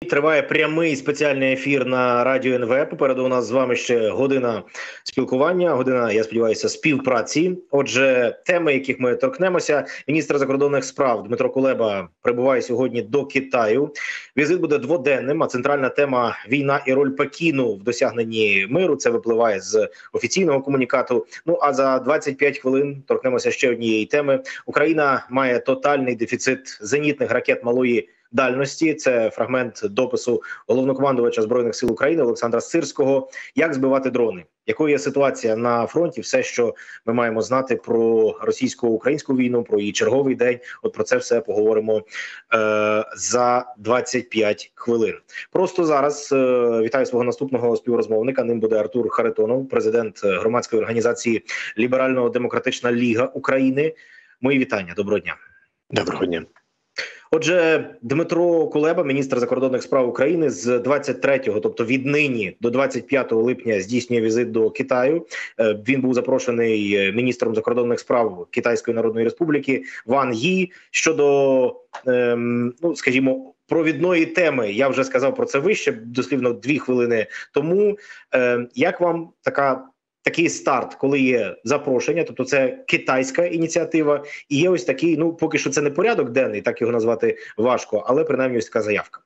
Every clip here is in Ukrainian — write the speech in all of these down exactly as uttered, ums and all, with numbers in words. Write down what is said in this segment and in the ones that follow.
Триває прямий спеціальний ефір на радіо ен ве. Попереду у нас з вами ще година спілкування, година, я сподіваюся, співпраці. Отже, теми, яких ми торкнемося. Міністр закордонних справ Дмитро Кулеба прибуває сьогодні до Китаю. Візит буде дводенним, а центральна тема – війна і роль Пекіну в досягненні миру. Це випливає з офіційного комунікату. Ну, а за двадцять п'ять хвилин торкнемося ще однієї теми. Україна має тотальний дефіцит зенітних ракет малої дальності. Це фрагмент допису головнокомандувача Збройних сил України Олександра Сирського. Як збивати дрони? Якою є ситуація на фронті? Все, що ми маємо знати про російсько-українську війну, про її черговий день. От про це все поговоримо е, за двадцять п'ять хвилин. Просто зараз е, вітаю свого наступного співрозмовника. Ним буде Артур Харитонов, президент громадської організації Ліберально-демократична ліга України. Мої вітання. Доброго дня. Доброго дня. Отже, Дмитро Кулеба, міністр закордонних справ України, з двадцять третього, тобто від нині до двадцять п'ятого липня здійснює візит до Китаю. Він був запрошений міністром закордонних справ Китайської Народної Республіки Ван Ї. Щодо, ем, ну, скажімо, провідної теми, я вже сказав про це вище, дослівно дві хвилини тому. Ем, як вам така... Такий старт, коли є запрошення, тобто це китайська ініціатива, і є ось такий, ну, поки що це не порядок денний, так його назвати важко, але принаймні ось така заявка.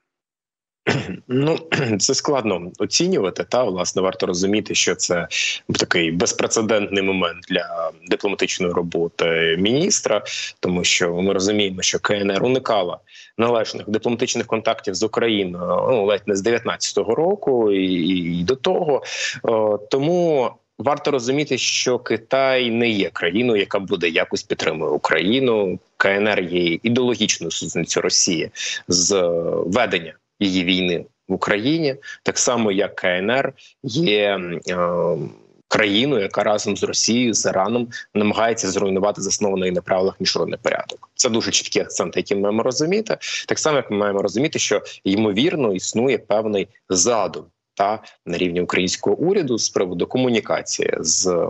Ну, це складно оцінювати, та, власне, варто розуміти, що це такий безпрецедентний момент для дипломатичної роботи міністра, тому що ми розуміємо, що ка ен ер уникала належних дипломатичних контактів з Україною, ну, ледь не з дев'ятнадцятого року і, і до того, О, тому... Варто розуміти, що Китай не є країною, яка буде якось підтримує Україну. ка ен ер є ідеологічною союзницею Росії з ведення її війни в Україні, так само як ка ен ер є е, країною, яка разом з Росією, з Іраном намагається зруйнувати заснований на правилах міжнародний порядок. Це дуже чіткі акценти, які ми маємо розуміти. Так само, як ми маємо розуміти, що ймовірно існує певний задум та на рівні українського уряду з приводу комунікації з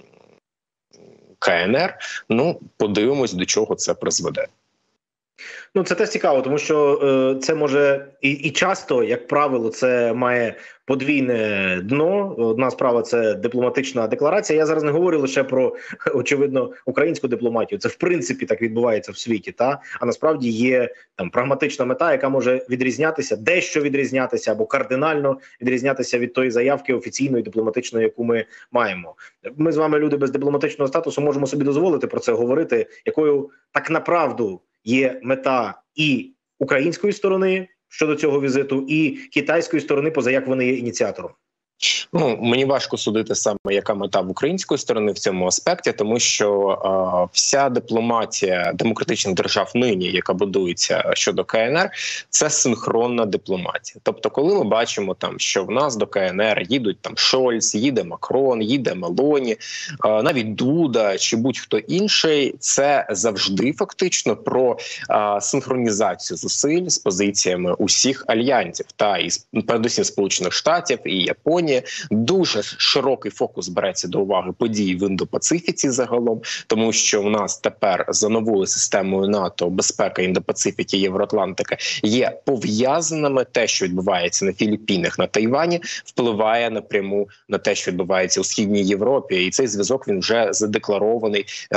ка ен ер. Ну, подивимось, до чого це призведе. Ну, це теж цікаво, тому що е, це може і, і часто, як правило, це має подвійне дно. Одна справа – це дипломатична декларація. Я зараз не говорю лише про, очевидно, українську дипломатію. Це, в принципі, так відбувається в світі. Та? А насправді є там прагматична мета, яка може відрізнятися, дещо відрізнятися або кардинально відрізнятися від тої заявки офіційної, дипломатичної, яку ми маємо. Ми з вами, люди без дипломатичного статусу, можемо собі дозволити про це говорити, якою так направду є мета і української сторони щодо цього візиту, і китайської сторони, поза як вони є ініціатором. Ну, мені важко судити саме, яка мета в української сторони в цьому аспекті, тому що е, вся дипломатія демократичних держав нині, яка будується щодо ка ен ер, це синхронна дипломатія. Тобто, коли ми бачимо, там, що в нас до ка ен ер їдуть там Шольц, їде Макрон, їде Мелоні, е, навіть Дуда чи будь-хто інший, це завжди фактично про е, синхронізацію зусиль з позиціями усіх альянсів, та і передусім Сполучених Штатів, і Японії. Дуже широкий фокус береться до уваги подій в Індо-Пацифіці загалом, тому що в нас тепер за новою системою НАТО безпека Індо-Пацифіки, Євроатлантики є пов'язаними. Те, що відбувається на Філіппінах, на Тайвані, впливає напряму на те, що відбувається у Східній Європі. І цей зв'язок він вже задекларований е,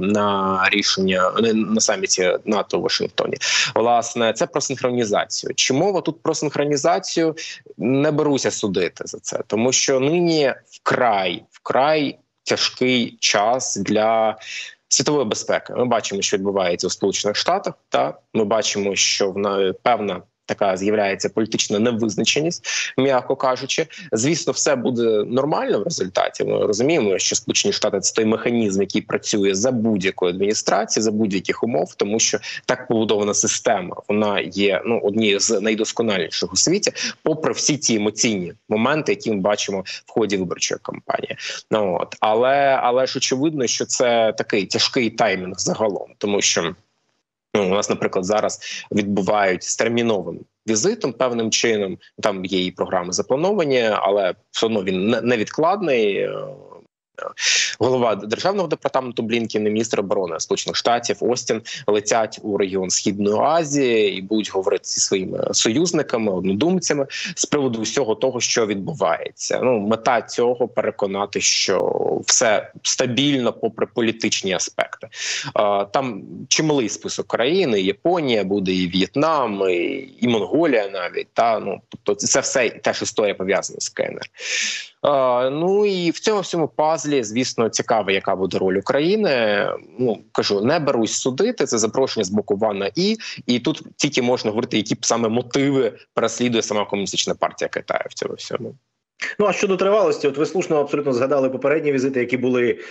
на рішення на саміті НАТО у Вашингтоні. Власне, це про синхронізацію. Чи мова тут про синхронізацію? Не беруся судити за це. Тому що нині вкрай, вкрай тяжкий час для світової безпеки. Ми бачимо, що відбувається у Сполучених Штатах, та ми бачимо, що вона певна така з'являється політична невизначеність, м'яко кажучи. Звісно, все буде нормально в результаті. Ми розуміємо, що Сполучені Штати – це той механізм, який працює за будь-якої адміністрації, за будь-яких умов, тому що так побудована система. Вона є ну, однією з найдосконаліших у світі, попри всі ті емоційні моменти, які ми бачимо в ході виборчої кампанії. Ну, от. Але, але ж очевидно, що це такий тяжкий таймінг загалом, тому що ну, у нас, наприклад, зараз відбувають з терміновим візитом певним чином. Там є і програми заплановані, але все одно він невідкладний. голова державного департаменту Блінкен і міністр оборони Сполучених Штатів Остін летять у регіон Східної Азії і будуть говорити зі своїми союзниками, однодумцями з приводу всього того, що відбувається. Ну, мета цього переконати, що все стабільно попри політичні аспекти. Там чималий список країн, і Японія буде, і В'єтнам, і, і Монголія навіть. Та ну тобто це все теж історія пов'язана з КНР. Uh, ну і в цьому всьому пазлі, звісно, цікаво, яка буде роль України. Ну, кажу, не берусь судити, це запрошення з боку Вана І, і тут тільки можна говорити, які б саме мотиви переслідує сама Комуністична партія Китаю в цьому всьому. Ну, а щодо тривалості, от ви слушно абсолютно згадали попередні візити, які були е,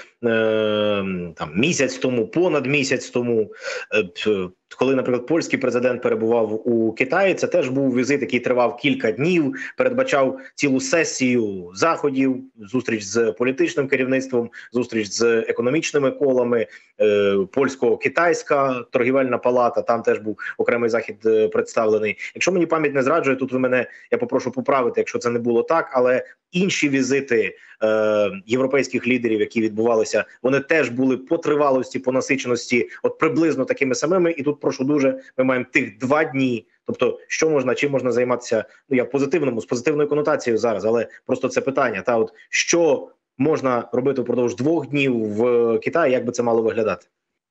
там місяць тому, понад місяць тому. Е, коли, наприклад, польський президент перебував у Китаї, це теж був візит, який тривав кілька днів, передбачав цілу сесію заходів, зустріч з політичним керівництвом, зустріч з економічними колами, е, польсько-китайська торгівельна палата, там теж був окремий захід е, представлений. Якщо мені пам'ять не зраджує, тут ви мене, я попрошу поправити, якщо це не було так, але інші візити е, європейських лідерів, які відбувалися, вони теж були по тривалості, по насиченості, от приблизно такими самими. І тут, прошу дуже, ми маємо тих два дні. Тобто, що можна, чим можна займатися, ну я в позитивному, з позитивною конотацією зараз, але просто це питання, та от що можна робити впродовж двох днів в Китаї, як би це мало виглядати?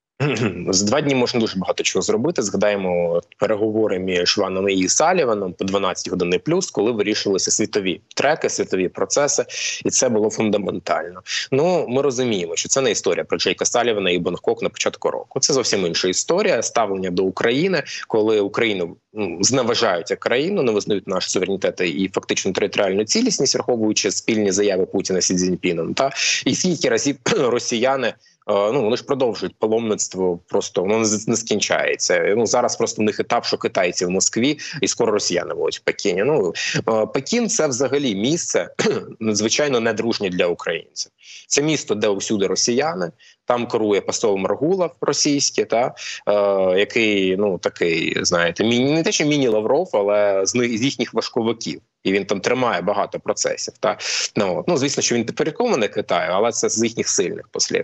За два дні можна дуже багато чого зробити. Згадаємо переговори між Ваном І і Саліваном по дванадцять годин плюс, коли вирішилися світові треки, світові процеси, і це було фундаментально. Ну, ми розуміємо, що це не історія про Джейка Салівана і Бангкок на початку року. Це зовсім інша історія, ставлення до України, коли Україну ну, зневажають як країну, не визнають наш суверенітет і фактично територіальну цілісність, враховуючи спільні заяви Путіна з Сі Цзіньпіном. Та? І скільки разів росіяни ну, вони ж продовжують паломництво, просто воно не скінчається. Ну, зараз просто в них етап, що китайці в Москві, і скоро росіяни будуть в Пекіні. Ну, Пекін – це взагалі місце надзвичайно недружнє для українців. Це місто, де усюди росіяни, там керує посол Маргулов російський, та, е, який, ну, такий, знаєте, міні, не те, що міні-Лавров, але з, з їхніх важковиків. І він там тримає багато процесів. Та? Ну, ну, звісно, що він підпорядкований Китаю, але це з їхніх сильних послів. Е,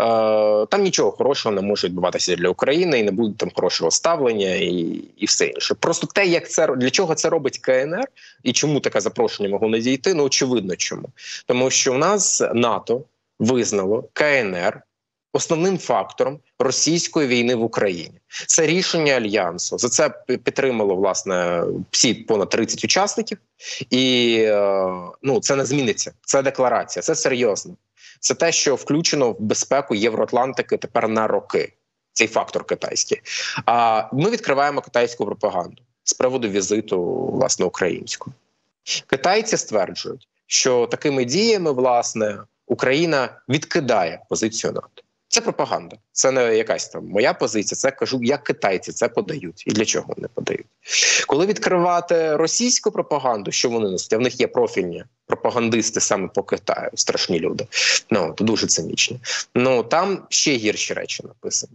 там нічого хорошого не може відбуватися для України, і не буде там хорошого ставлення, і, і все інше. Просто те, як це, для чого це робить КНР, і чому таке запрошення могло надійти, ну, очевидно чому. Тому що в нас НАТО визнало КНР основним фактором російської війни в Україні. Це рішення Альянсу. За це підтримало, власне, всі понад тридцять учасників. І ну, це не зміниться. Це декларація, це серйозно. Це те, що включено в безпеку Євроатлантики тепер на роки. Цей фактор китайський. А ми відкриваємо китайську пропаганду з приводу візиту, власне, українського. Китайці стверджують, що такими діями, власне, Україна відкидає позицію НАТО. Це пропаганда. Це не якась там моя позиція. Це, кажу, як китайці це подають. І для чого вони подають. Коли відкривати російську пропаганду, що вони несуть? А в них є профільні пропагандисти саме по Китаю. Страшні люди. Ну, то дуже цинічні. Ну, там ще гірші речі написані.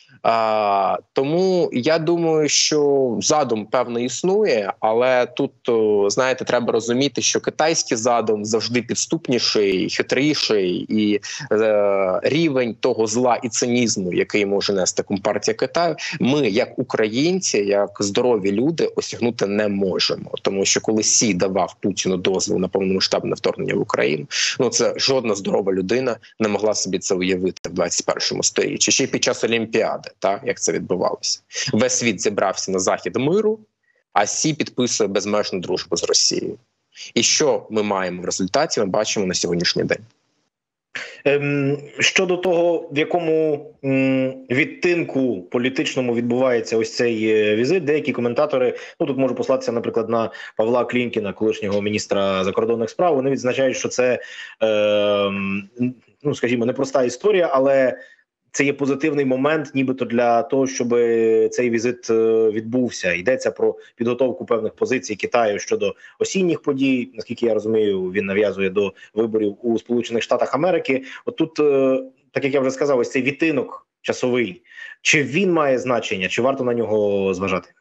А, тому я думаю, що задум певно існує, але тут, знаєте, треба розуміти, що китайський задум завжди підступніший, хитріший, і е, рівень того зла і цинізму, який може нести Компартія Китаю, ми, як українці, як здорові люди, осягнути не можемо. Тому що коли Сі давав Путіну дозвіл на повномасштабне вторгнення в Україну, ну це жодна здорова людина не могла собі це уявити в двадцять першому сторіччі. Ще й під час Олімпіади. Так, як це відбувалося. Весь світ зібрався на захід миру, а Сі підписує безмежну дружбу з Росією. І що ми маємо в результаті, ми бачимо на сьогоднішній день. Ем, щодо того, в якому м, відтинку політичному відбувається ось цей е, візит, деякі коментатори, ну тут можу послатися, наприклад, на Павла Клімкіна, колишнього міністра закордонних справ, вони відзначають, що це, е, ну скажімо, непроста історія, але це є позитивний момент, нібито для того, щоб цей візит відбувся. Йдеться про підготовку певних позицій Китаю щодо осінніх подій. Наскільки я розумію, він нав'язує до виборів у Сполучених Штатах Америки. От тут, так як я вже сказав, ось цей відтинок часовий. Чи він має значення, чи варто на нього зважати?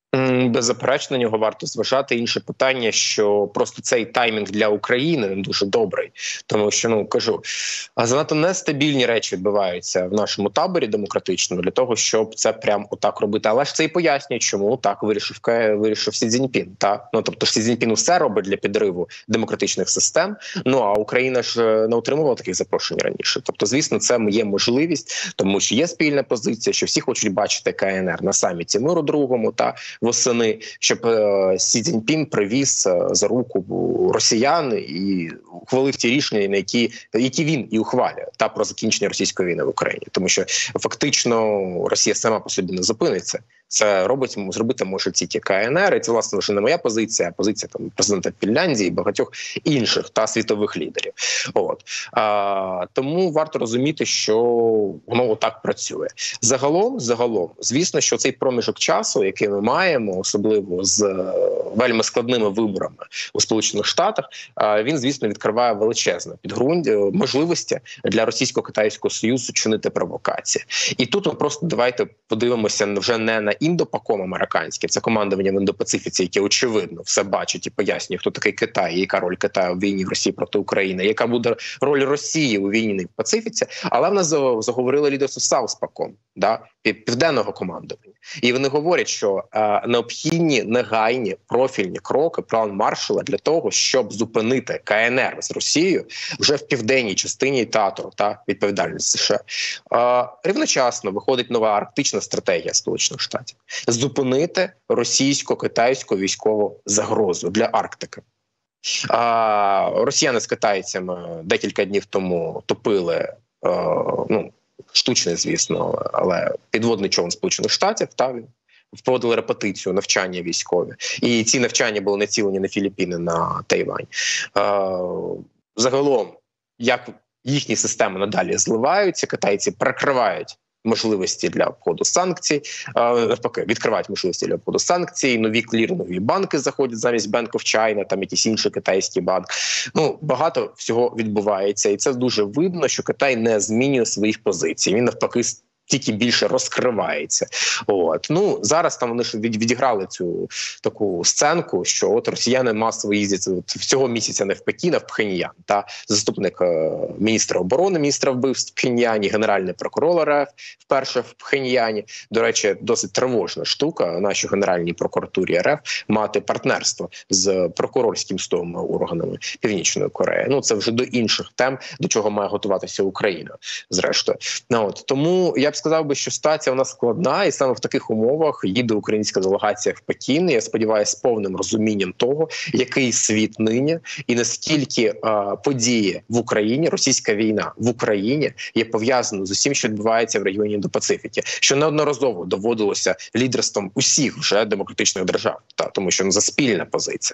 Беззаперечно, на нього варто зважати. Інше питання, що просто цей таймінг для України не дуже добрий. Тому що, ну, кажу, занадто нестабільні речі відбуваються в нашому таборі демократичному для того, щоб це прям отак робити. Але ж це і пояснює, чому так вирішив, вирішив Сі Цзіньпін. Та? Ну, тобто Сі Цзіньпін все робить для підриву демократичних систем, ну а Україна ж не отримувала таких запрошень раніше. Тобто, звісно, це є можливість, тому що є спільна позиція, що всі хочуть бачити Ка Ен Ер на саміті миру другому, та восени, щоб е, Сі Цзіньпін привіз е, за руку росіян і ухвалив ті рішення, на які, які він і ухвалює, та про закінчення російської війни в Україні. Тому що фактично Росія сама по собі не зупиниться. Це робить, зробити може тільки Ка Ен Ер, і це, власне, вже не моя позиція, а позиція там президента Фінляндії і багатьох інших та світових лідерів. От. А, тому варто розуміти, що воно отак працює. Загалом, загалом, звісно, що цей проміжок часу, який ми маємо, особливо з вельми складними виборами у Сполучених Штатах, він, звісно, відкриває величезне підґрунтя, можливості для Російсько-Китайського Союзу чинити провокації. І тут ми просто давайте подивимося вже не на індопаком американське, це командування в Індопацифіці, яке очевидно все бачить і пояснює, хто такий Китай, і яка роль Китаю в війні в Росії проти України, яка буде роль Росії у війні в Пацифіці, але в нас заговорили лідерство Сауспаком, да, південного командування. І вони говорять, що е, необхідні негайні профільні кроки, план Маршалла для того, щоб зупинити Ка Ен Ер з Росією вже в південній частині театру та відповідальність США. Е, рівночасно виходить нова арктична стратегія Сполучених Штатів. Зупинити російсько-китайську військову загрозу для Арктики. А, росіяни з китайцями декілька днів тому топили, е, ну, штучний, звісно, але підводний човен Сполучених Штатів, та, проводили репетицію, навчання військові. І ці навчання були націлені на Філіппіни, на Тайвань. Е, загалом, як їхні системи надалі зливаються, китайці прикривають можливості для обходу санкцій, навпаки, відкривають можливості для обходу санкцій, нові клірингові банки заходять замість Bank of China, там якийсь інший китайський банк. Ну, багато всього відбувається, і це дуже видно, що Китай не змінює своїх позицій. Він навпаки тільки більше розкривається. От. Ну, зараз там вони ж відіграли цю таку сценку, що от росіяни масово їздять от, цього місяця не в Пекін, а в Пхеньян. Та заступник е, міністра оборони, міністра вбивств в Пхеньяні, генеральний прокурор РФ вперше в Пхеньяні. До речі, досить тривожна штука нашій Генеральній прокуратурі РФ мати партнерство з прокурорським судовими органами Північної Кореї. Ну, це вже до інших тем, до чого має готуватися Україна, зрештою. Ну, от. Тому я б сказав би, що ситуація у нас складна, і саме в таких умовах їде українська делегація в Пекін. Я сподіваюся, з повним розумінням того, який світ нині і наскільки е, події в Україні, російська війна в Україні є пов'язана з усім, що відбувається в регіоні Індо-Пацифіки, що неодноразово доводилося лідерством усіх вже демократичних держав, та тому що ну, за спільна позиція.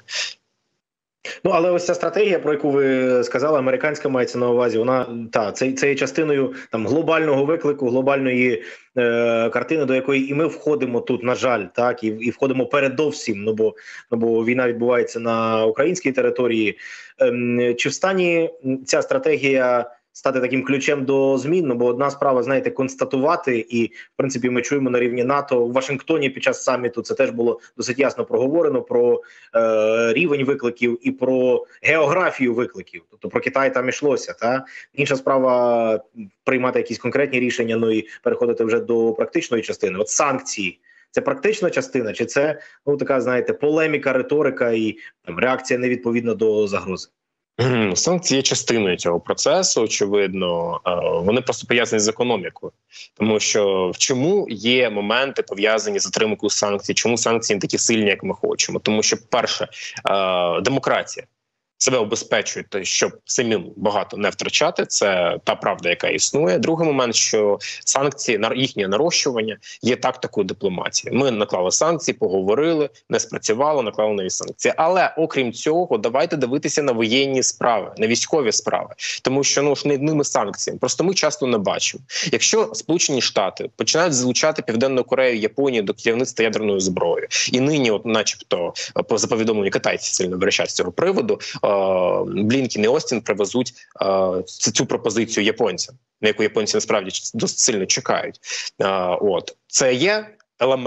Ну, але ось ця стратегія, про яку ви сказали, американська мається на увазі, вона та це, це є частиною там глобального виклику, глобальної е, картини, до якої і ми входимо тут, на жаль, так, і, і входимо передовсім, ну бо, ну бо війна відбувається на українській території. Е, чи в стані ця стратегія стати таким ключем до змін? Ну, бо одна справа, знаєте, констатувати, і, в принципі, ми чуємо на рівні НАТО. У Вашингтоні під час саміту це теж було досить ясно проговорено про е, рівень викликів і про географію викликів. Тобто про Китай там йшлося. Та? Інша справа приймати якісь конкретні рішення, ну і переходити вже до практичної частини. От санкції. Це практична частина, чи це, ну, така, знаєте, полеміка, риторика і там, реакція невідповідна до загрози? Санкції є частиною цього процесу, очевидно. Вони просто пов'язані з економікою. Тому що в чому є моменти пов'язані з затримкою санкцій, чому санкції не такі сильні, як ми хочемо? Тому що, перше, демократія себе обезпечує, щоб самим багато не втрачати. Це та правда, яка існує. Другий момент, що санкції, їхнє нарощування є тактикою дипломатії. Ми наклали санкції, поговорили, не спрацювало, наклали нові санкції. Але, окрім цього, давайте дивитися на воєнні справи, на військові справи. Тому що, ну ж, не одними санкціями. Просто ми часто не бачимо. Якщо Сполучені Штати починають залучати Південну Корею, Японію до керівництва ядерною зброєю, і нині, от, начебто, за повідомлення китайці сильно верещать з цього приводу, Блінкен і Остін привезуть е, цю пропозицію японцям, на яку японці насправді досить сильно чекають. Е, от. Це є елемент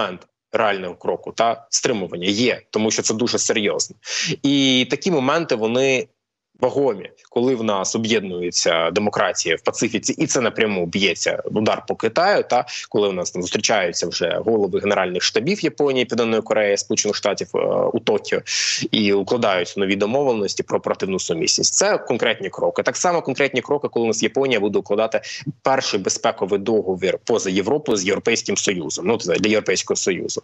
реального кроку та стримування є, тому що це дуже серйозно. І такі моменти, вони вагомі, коли в нас об'єднується демократія в Пацифіці, і це напряму б'ється удар по Китаю, та коли в нас там зустрічаються вже голови генеральних штабів Японії, Південної Кореї, Сполучених Штатів е, у Токіо і укладають нові домовленості про оперативну сумісність. Це конкретні кроки. Так само конкретні кроки, коли у нас Японія буде укладати перший безпековий договір поза Європою з Європейським Союзом, ну для Європейського Союзу.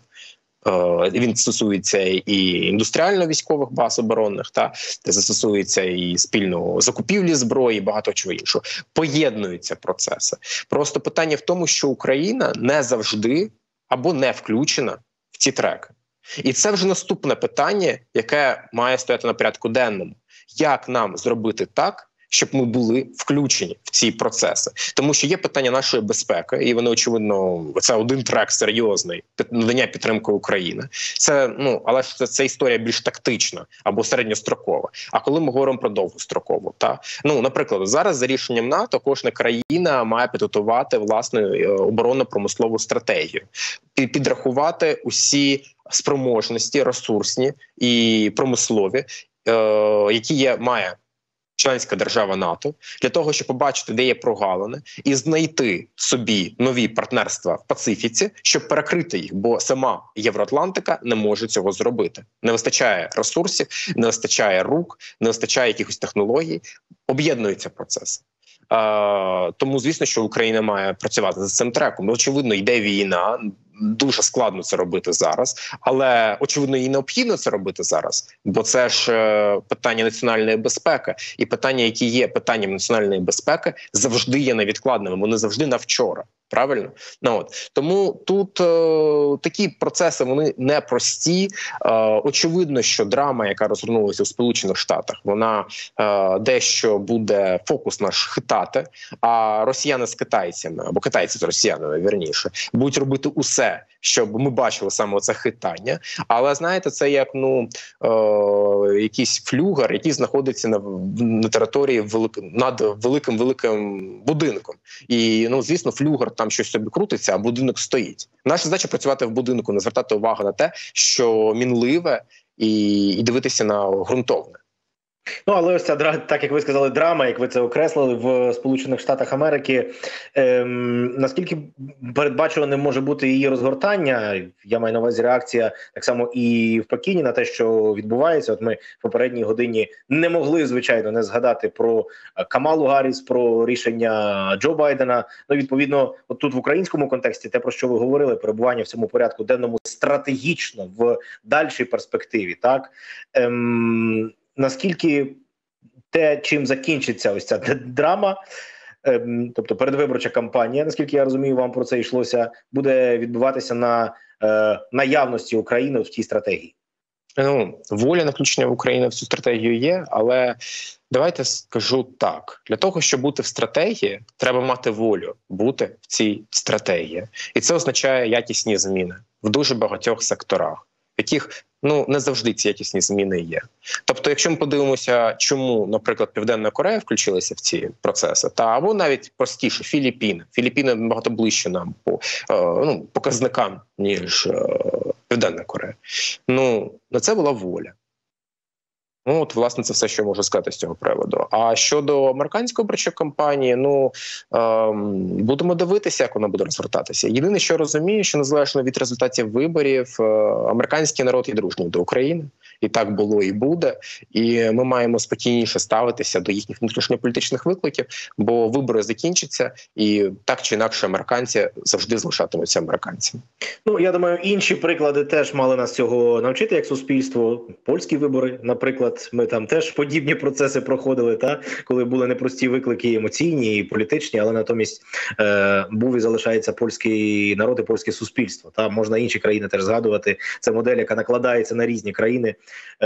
Він стосується і індустріально-військових баз оборонних, та це стосується і спільної закупівлі зброї, і багато чого іншого. Поєднуються процеси. Просто питання в тому, що Україна не завжди або не включена в ці треки. І це вже наступне питання, яке має стояти на порядку денному. Як нам зробити так, щоб ми були включені в ці процеси? Тому що є питання нашої безпеки, і воно, очевидно, це один трек серйозний – надання підтримки України. Це, ну, але ж це, це історія більш тактична або середньострокова. А коли ми говоримо про довгострокову, та? Ну, наприклад, зараз за рішенням НАТО кожна країна має підготувати власну оборонно-промислову стратегію, підрахувати усі спроможності, ресурсні і промислові, е, які є, має членська держава НАТО, для того, щоб побачити, де є прогалини, і знайти собі нові партнерства в Пацифіці, щоб перекрити їх, бо сама Євроатлантика не може цього зробити. Не вистачає ресурсів, не вистачає рук, не вистачає якихось технологій, об'єднуються процеси. А, тому, звісно, що Україна має працювати за цим треком. Очевидно, йде війна, дуже складно це робити зараз, але, очевидно, і необхідно це робити зараз, бо це ж е, питання національної безпеки, і питання, які є питанням національної безпеки, завжди є невідкладними, вони завжди на вчора. Правильно? Ну, от. Тому тут е, такі процеси, вони непрості. Е, очевидно, що драма, яка розгорнулася у Сполучених Штатах, вона е, дещо буде фокус наш хитати, а росіяни з китайцями, або китайці з росіянами, вірніше, будуть робити усе, щоб ми бачили саме це хитання. Але, знаєте, це як, ну, е, якийсь флюгер, який знаходиться на, на території велик, над великим-великим будинком. І, ну, звісно, флюгер там щось собі крутиться, а будинок стоїть. Наша задача працювати в будинку, не звертати увагу на те, що мінливе, і, і дивитися на ґрунтовне. Ну, але ось ця, так як ви сказали, драма, як ви це окреслили, в Сполучених Штатах Америки, ем, наскільки передбачуваним може бути її розгортання, я маю на увазі реакція так само і в Пекіні на те, що відбувається. От ми в попередній годині не могли, звичайно, не згадати про Камалу Гарріс, про рішення Джо Байдена. Ну, відповідно, от тут в українському контексті, те, про що ви говорили, перебування в цьому порядку денному стратегічно в дальшій перспективі, так? Ем, Наскільки те, чим закінчиться ось ця драма, ем, тобто передвиборча кампанія, наскільки я розумію, вам про це йшлося, буде відбуватися на е, наявності України в тій стратегії? Ну, воля на включення в Україну в цю стратегію є, але давайте скажу так. Для того, щоб бути в стратегії, треба мати волю бути в цій стратегії. І це означає якісні зміни в дуже багатьох секторах, в яких, ну, не завжди ці якісні зміни є. Тобто, якщо ми подивимося, чому, наприклад, Південна Корея включилася в ці процеси, та або навіть простіше Філіппіни. Філіппіни набагато ближче нам по е, ну, показникам, ніж е, Південна Корея. Ну, на це була воля. Ну, от, власне, це все, що я можу сказати з цього приводу. А щодо американської виборчої кампанії, ну, ем, будемо дивитися, як вона буде розвертатися. Єдине, що розумію, що незалежно від результатів виборів, е, американський народ є дружній до України. І так було і буде. І ми маємо спокійніше ставитися до їхніх внутрішньополітичних викликів, бо вибори закінчаться, і так чи інакше американці завжди залишатимуться американцями. Ну, я думаю, інші приклади теж мали нас цього навчити як суспільство. Польські вибори, наприклад, ми там теж подібні процеси проходили, та коли були непрості виклики емоційні і політичні, але натомість е, був і залишається польський народ і польське суспільство. Та можна інші країни теж згадувати. Це модель, яка накладається на різні країни,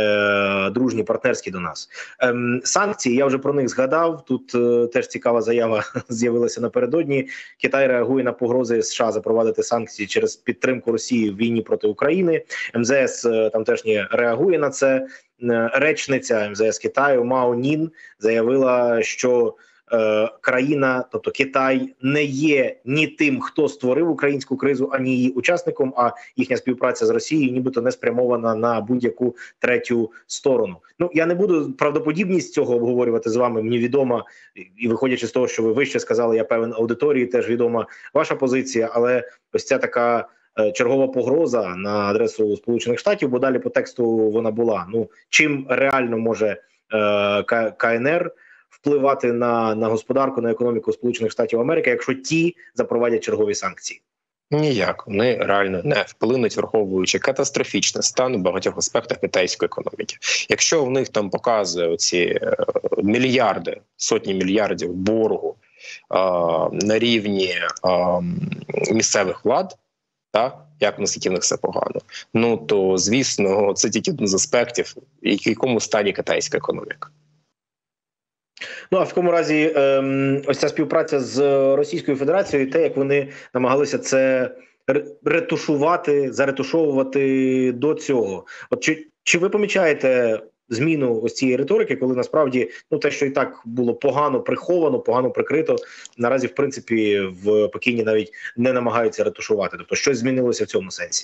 Е, дружні, партнерські до нас. Е, санкції, я вже про них згадав, тут е, теж цікава заява з'явилася напередодні. Китай реагує на погрози США запровадити санкції через підтримку Росії в війні проти України. ем зе ес е, там теж не реагує на це. Е, речниця ем зе ес Китаю Мао Нін заявила, що е, країна, тобто Китай, не є ні тим, хто створив українську кризу, ані її учасником, а їхня співпраця з Росією нібито не спрямована на будь-яку третю сторону. Ну, я не буду правдоподібність цього обговорювати з вами, мені відома, і виходячи з того, що ви вище сказали, я певен, аудиторії теж відома ваша позиція, але ось ця така чергова погроза на адресу Сполучених Штатів, бо далі по тексту вона була. Ну, чим реально може е, КНР впливати на, на господарку, на економіку Сполучених Штатів Америки, якщо ті запровадять чергові санкції? Ніяк. Вони реально не вплинуть, враховуючи катастрофічний стан у багатьох аспектах китайської економіки. Якщо в них там показує оці мільярди, сотні мільярдів боргу е, на рівні е, місцевих влад, так, як наскільки в них все погано, ну то, звісно, це тільки один з аспектів, в якому стані китайська економіка. Ну, а в такому разі, ем, ось ця співпраця з Російською Федерацією, те, як вони намагалися це ретушувати, заретушовувати до цього. От чи, чи ви помічаєте зміну ось цієї риторики, коли насправді, ну, те, що і так було погано приховано, погано прикрито, наразі, в принципі, в Пекіні навіть не намагаються ретушувати. Тобто, щось змінилося в цьому сенсі?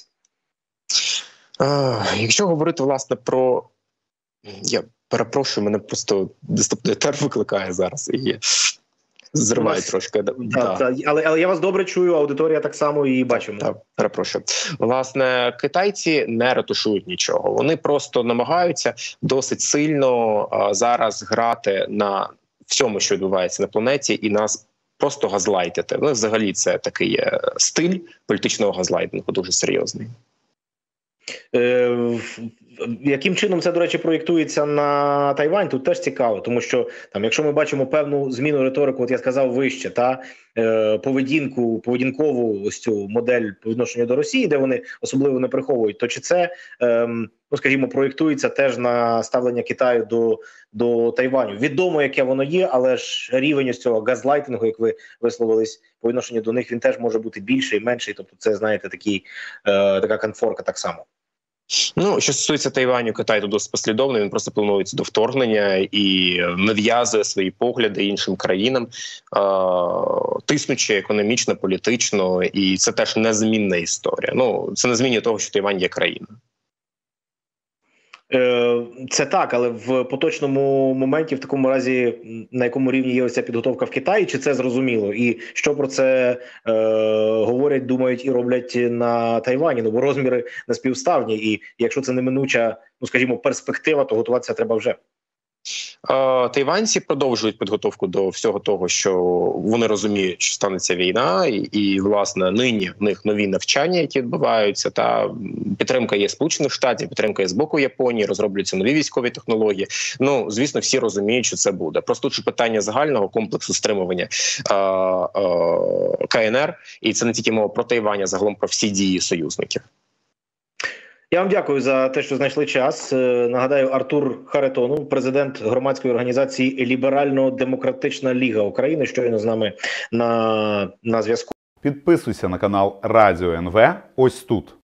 А, якщо говорити, власне, про... Я перепрошую, мене просто доступний тер викликає зараз і зриває нас... трошки. Да, да. Да. Але, але я вас добре чую, аудиторія так само і бачимо. Так, перепрошую. Власне, китайці не ретушують нічого. Вони просто намагаються досить сильно а, зараз грати на всьому, що відбувається на планеті, і нас просто газлайтити. Ну, взагалі, це такий стиль політичного газлайтингу, дуже серйозний. Е, яким чином це, до речі, проєктується на Тайвань, тут теж цікаво, тому що там, якщо ми бачимо певну зміну риторику, от я сказав вище, та е, поведінку, поведінкову ось цю модель по відношенню до Росії, де вони особливо не приховують, то чи це, е, ну скажімо, проєктується теж на ставлення Китаю до, до Тайваню? Відомо, яке воно є, але ж рівень ось цього газлайтингу, як ви висловились, по відношенню до них, він теж може бути більший, менший, тобто це, знаєте, такий, е, така конфорка так само. Ну, що стосується Тайваню, Китай тут досить послідовний, він просто планується до вторгнення і нав'язує свої погляди іншим країнам, е- тиснучи економічно, політично, і це теж незмінна історія. Ну, це не змінює того, що Тайвань є країна. Це так, але в поточному моменті, в такому разі, на якому рівні є ось ця підготовка в Китаї, чи це зрозуміло? І що про це е, говорять, думають і роблять на Тайвані? Ну, бо розміри не співставні, і якщо це неминуча, ну, скажімо, перспектива, то готуватися треба вже. Тайванці продовжують підготовку до всього того, що вони розуміють, що станеться війна, і, і власне нині в них нові навчання, які відбуваються. Та підтримка є Сполучених Штатів, підтримка є з боку Японії, розроблюються нові військові технології. Ну, звісно, всі розуміють, що це буде. Просто тут питання загального комплексу стримування а, а, КНР, і це не тільки мова про Тайвань, а загалом про всі дії союзників. Я вам дякую за те, що знайшли час. Нагадаю, Артур Харитонов, президент громадської організації Ліберально-демократична ліга України, щойно з нами на, на зв'язку. Підписуйся на канал Радіо ен ве ось тут.